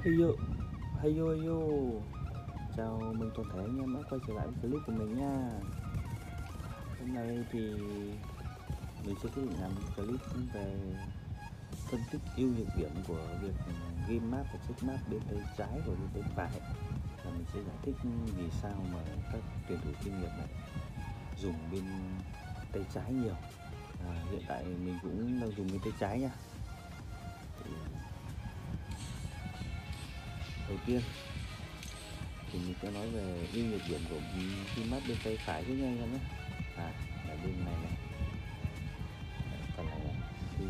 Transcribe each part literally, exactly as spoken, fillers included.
Heyo, heyo, heyo. Chào mừng toàn thể anh em đã quay trở lại với clip của mình nha. Hôm nay thì mình sẽ quyết định làm clip về phân tích ưu nhược điểm của việc game map và check map bên tay trái và bên tay phải. Và mình sẽ giải thích vì sao mà các tuyển thủ chuyên nghiệp này dùng bên tay trái nhiều. À, hiện tại mình cũng đang dùng bên tay trái nha. Thì đầu tiên thì mình sẽ nói về ưu nhược điểm của game map bên tay phải với anh em nhé. À, ở bên này này, phần này này thì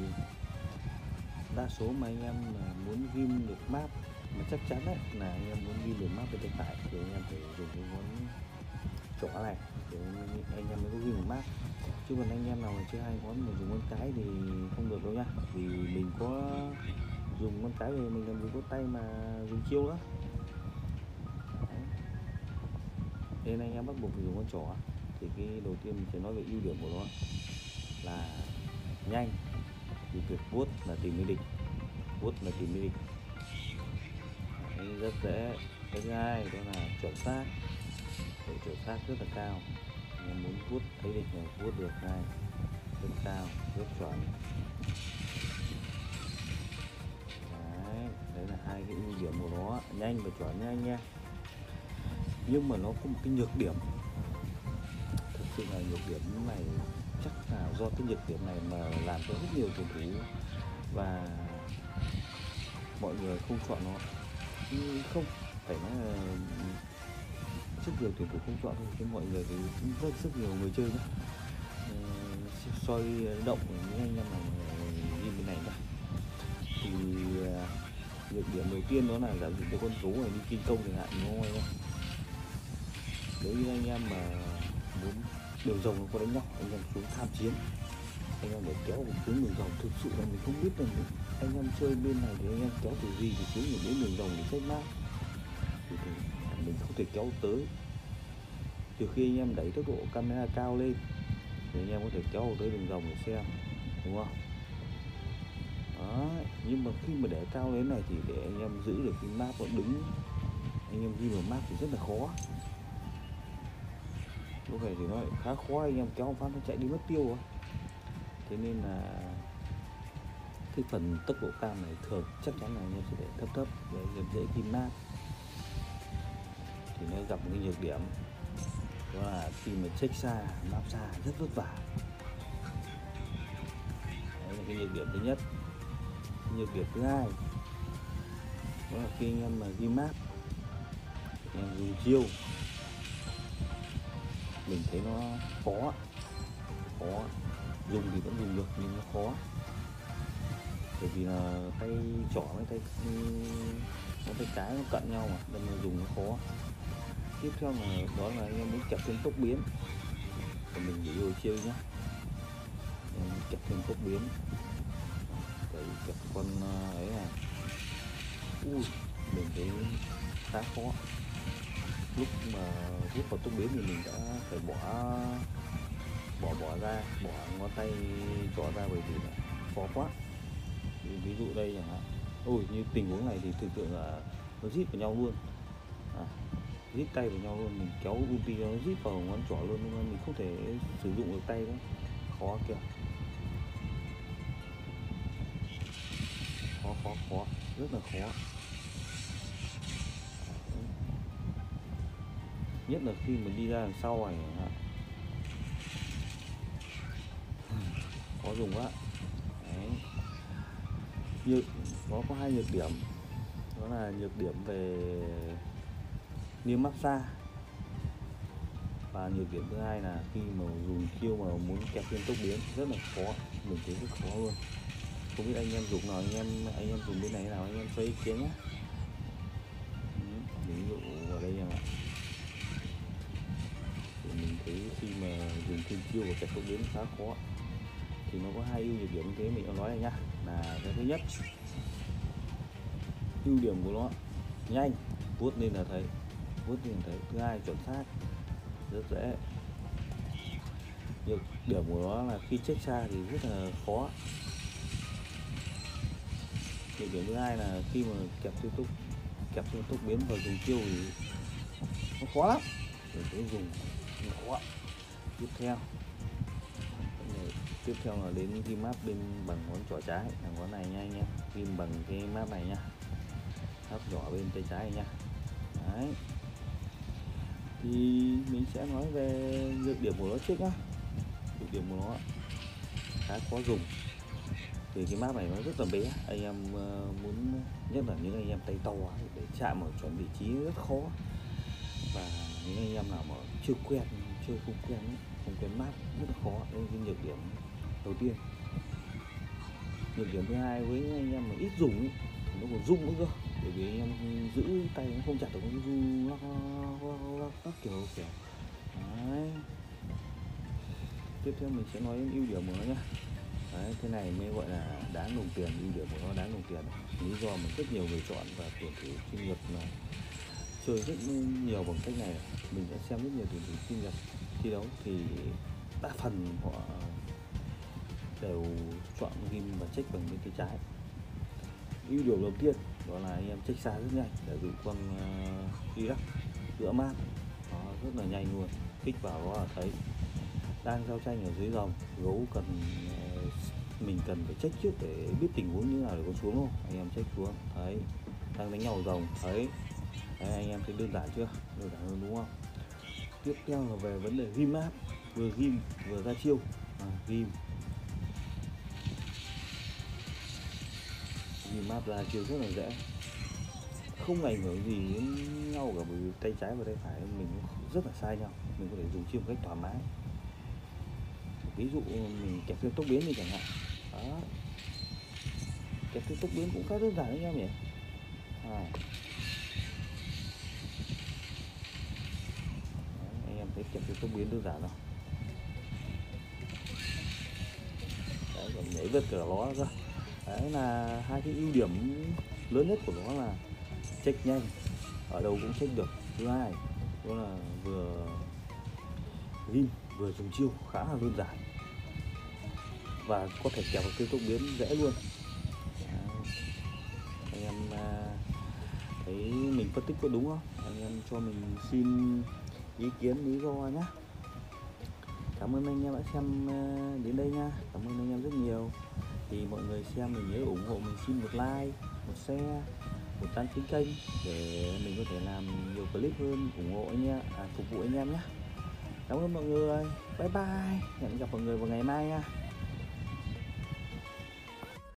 đa số mà anh em mà muốn ghim được map mà chắc chắn đấy là anh em muốn ghim được map bên tay phải thì anh em phải dùng cái ngón trỏ này để anh em mới có ghim được map, chứ còn anh em nào mà chưa hai ngón mà dùng ngón cái thì không được đâu nhá. Vì mình có dùng ngón cái thì mình làm gì có tay mà dùng chiêu nữa. Đấy. Nên anh em bắt buộc phải dùng ngón trỏ. Thì cái đầu tiên mình sẽ nói về ưu điểm của nó là nhanh, thì việc vuốt là tìm với địch, vuốt là tìm với địch. Đấy, rất dễ. Cái thứ hai đó là chuẩn xác, độ chuẩn xác rất là cao. Anh em muốn vuốt thấy địch này vuốt được ngay, rất cao, rất chuẩn. Đấy, đấy là hai cái ưu điểm của nó, nhanh và chuẩn nha anh em. Nhưng mà nó có một cái nhược điểm, thực sự là nhược điểm này chắc là do cái nhược điểm này mà làm cho rất nhiều tuyển thủ và mọi người không chọn nó. Không phải nói là rất nhiều tuyển thủ không chọn thôi, chứ mọi người thì cũng rất rất nhiều người chơi nhá. Soi động những anh em nào như bên này nhá. Thì nhược điểm đầu tiên đó là giả dụ cái con gấu này đi kinh công chẳng hạn, đúng không? Nếu như anh em mà muốn đường rồng nó có đánh nhau, anh em xuống tham chiến, anh em để kéo một xuống đường rồng, thực sự là mình không biết là anh em chơi bên này thì anh em kéo từ gì thì xuống đến đường rồng để check map thì, thì mình không thể kéo tới. Từ khi anh em đẩy tốc độ camera cao lên thì anh em có thể kéo tới đường rồng để xem, đúng không? Đó. Nhưng mà khi mà để cao lên này thì để anh em giữ được cái map vẫn đứng, anh em ghi vào map thì rất là khó. Lúc này thì nó lại khá khó, anh em kéo phát nó chạy đi mất tiêu rồi. Thế nên là cái phần tốc độ cam này thường chắc chắn là anh em sẽ để thấp thấp để anh em dễ ghi map. Thì nó gặp một cái nhược điểm đó là khi mà check xa, map xa rất vất vả. Đấy là cái nhược điểm thứ nhất. Cái nhược điểm thứ hai đó là khi anh em mà ghi map, anh em dùng chiêu mình thấy nó khó, khó dùng thì vẫn dùng được nhưng nó khó, bởi vì là tay trỏ với tay nó tay cái nó cận nhau mà, nên là dùng nó khó. Tiếp theo là đó là anh em muốn kẹp thêm tốc biến thì mình chỉ rồi chiêu nhá, em kẹp thêm tốc biến để kẹp con ấy này. Ui, mình thấy khá khó. Lúc mà rút vào tốc biến thì mình đã phải bỏ bỏ bỏ ra, bỏ ngón tay trỏ ra, bởi vì là khó quá. Ví dụ đây chẳng hạn, ôi như tình huống này thì thực sự là nó rít vào nhau luôn, à, rít tay vào nhau luôn, mình kéo ulti nó rít vào ngón trỏ luôn, nhưng mà mình không thể sử dụng được tay nữa, khó kìa, khó khó khó rất là khó. Nhất là khi mình đi ra đằng sau này khó dùng quá. Đấy. Nhược, nó có hai nhược điểm, đó là nhược điểm về niêm map xa, và nhược điểm thứ hai là khi mà dùng chiêu mà muốn kẹp thêm tốc biến rất là khó, mình thấy rất khó luôn. Không biết anh em dùng nào, anh em anh em dùng bên này nào, anh em cho ý kiến nhé. Ví dụ ở đây là mình thấy khi mà dùng thêm chiêu và kẹp tốc biến khá khó. Thì nó có hai ưu nhược điểm như thế mình đã nói này nhá. Là cái thứ nhất, ưu điểm của nó nhanh, vuốt lên là thấy, vuốt lên là thấy. Thứ hai, chuẩn xác, rất dễ. Nhược điểm của nó là khi check xa thì rất là khó. Nhược điểm thứ hai là khi mà kẹp siêu tốc kẹp siêu tốc biến vào dùng chiêu thì nó khó lắm để cái dùng khó. Tiếp theo tiếp theo là đến ghi map bên bằng ngón trỏ trái là ngón này nha anh em, ghi bằng cái map này nha, map nhỏ bên tay trái này nha. Đấy, thì mình sẽ nói về nhược điểm của nó trước nhá. Nhược điểm của nó khá khó dùng, thì cái map này nó rất là bé, anh em uh, muốn nhất là những anh em tay to để chạm ở chuẩn vị trí rất khó, và những anh em nào mà chưa quen chưa không quen không quen map rất là khó. Đây là cái nhược điểm đầu tiên. Nhược điểm thứ hai, với những anh em mà ít dùng ấy, nó còn rung nữa cơ, bởi vì anh em giữ tay nó không chặt được, nó rung lắc lắc các kiểu kiểu. Đấy. Tiếp theo mình sẽ nói đến ưu điểm của nó nhé. Đấy, thế này mới gọi là đáng đồng tiền, ưu điểm của nó đáng đồng tiền. Lý do mà rất nhiều người chọn và tuyển thủ chuyên nghiệp là chơi rất nhiều bằng cách này. Mình đã xem rất nhiều tuyển thủ chuyên nghiệp thi đấu thì đa phần họ đều chọn ghim và check bằng bên tay trái. Ưu điểm đầu tiên đó là anh em check xa rất nhanh, để dụ con uh, Iraq giữa map nó rất là nhanh luôn, kích vào đó là thấy. Đang giao tranh ở dưới dòng, gấu cần uh, mình cần phải check trước để biết tình huống như nào để có xuống không, anh em check xuống thấy. Đang đánh nhau ở dòng thấy. Đấy, anh em thấy đơn giản chưa, đơn giản hơn đúng không? Tiếp theo là về vấn đề ghim map, vừa ghim vừa ra chiêu. À, ghim ghim map ra chiêu rất là dễ, không ảnh hưởng gì đến nhau cả, bởi vì tay trái và tay phải mình rất là sai nhau, mình có thể dùng chiêu một cách thoải mái. Ví dụ mình kẹp siêu tốc biến đi chẳng hạn. Đó, kẹp siêu tốc biến cũng khá đơn giản đấy em nhỉ. À. Đấy, anh em thấy kẹp siêu tốc biến đơn giản không? Đấy, còn nhảy vượt cửa nó cơ. Đấy là hai cái ưu điểm lớn nhất của nó là check nhanh, ở đâu cũng check được. Thứ hai đó là vừa ghim vừa dùng chiêu khá là đơn giản, và có thể kẹp vào siêu tốc biến dễ luôn. Đấy. Anh em thấy mình phân tích có đúng không? Anh em cho mình xin ý kiến lý do nhé. Cảm ơn anh em đã xem đến đây nha, cảm ơn anh em rất nhiều. Thì mọi người xem mình nhớ ủng hộ mình, xin một like, một share, một đăng ký kênh để mình có thể làm nhiều clip hơn, ủng hộ anh em, à, phục vụ anh em nhé. Cảm ơn mọi người, bye bye, hẹn gặp mọi người vào ngày mai nha.